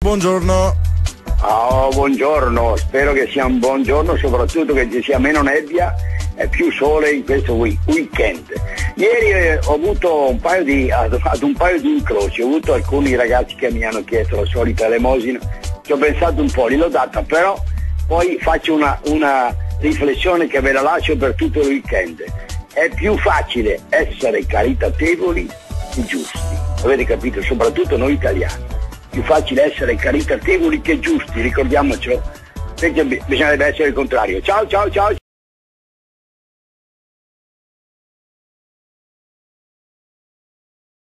Buongiorno. Oh, buongiorno, spero che sia un buon giorno, soprattutto che ci sia meno nebbia e più sole in questo weekend. Ieri ho avuto ad un paio di incroci, ho avuto alcuni ragazzi che mi hanno chiesto la solita elemosina, ci ho pensato un po', gliel'ho data, però poi faccio una riflessione che ve la lascio per tutto il weekend. È più facile essere caritatevoli che giusti, avete capito? Soprattutto noi italiani. Più facile essere caritatevoli che giusti, ricordiamocelo, perché bisognerebbe essere il contrario. Ciao ciao ciao!